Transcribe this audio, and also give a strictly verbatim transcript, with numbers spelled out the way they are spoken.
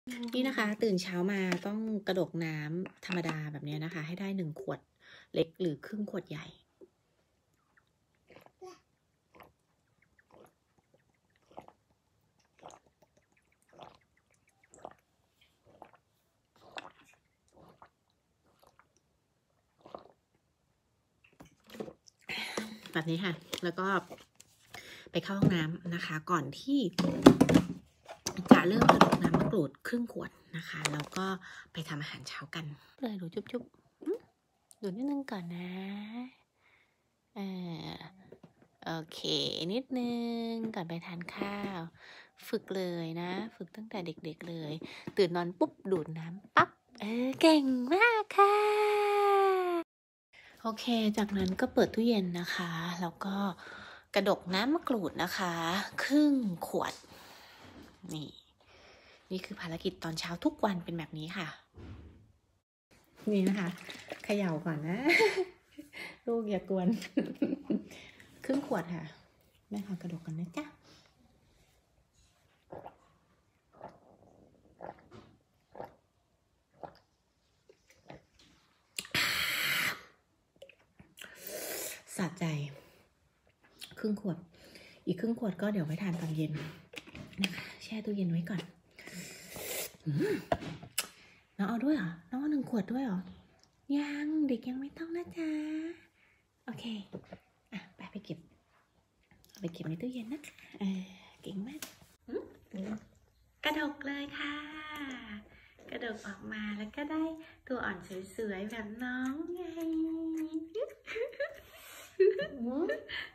นี่นะคะตื่นเช้ามาต้องกระดกน้ำธรรมดาแบบนี้นะคะให้ได้หนึ่งขวดเล็กหรือครึ่งขวดใหญ่แบบนี้ค่ะแล้วก็ไปเข้าห้องน้ำนะคะก่อนที่จะเริ่มกระดกน้ำมะกรูดครึ่งขวดนะคะแล้วก็ไปทำอาหารเช้ากันเลยดูจุ๊บจุ๊บดูนิดนึงก่อนนะเออโอเคนิดนึงก่อนไปทานข้าวฝึกเลยนะฝึกตั้งแต่เด็กๆเลยตื่นนอนปุ๊บดูดน้ำปั๊บเออเก่งมากค่ะโอเคจากนั้นก็เปิดตู้เย็นนะคะแล้วก็กระดกน้ำมะกรูดนะคะครึ่งขวดนี่นี่คือภารกิจตอนเช้าทุกวันเป็นแบบนี้ค่ะนี่นะคะเขย่าก่อนนะ ลูกอย่ากวน ครึ่งขวดค่ะแม่ขอกระดกกันนะจ๊ะสะใจครึ่งขวดอีกครึ่งขวดก็เดี๋ยวไว้ทานตอนเย็นนะคะแช่ตู้เย็นไว้ก่อนน้องเอาด้วยเหรอน้องเอาหนึ่งขวดด้วยเหรอยังเด็กยังไม่ต้องนะจ๊ะโอเคอ่ะไปไปเก็บไปเก็บในตู้เย็นนะคะเออเก่งมากกระดกเลยค่ะกระดกออกมาแล้วก็ได้ตัวอ่อนสวยๆแบบน้องไง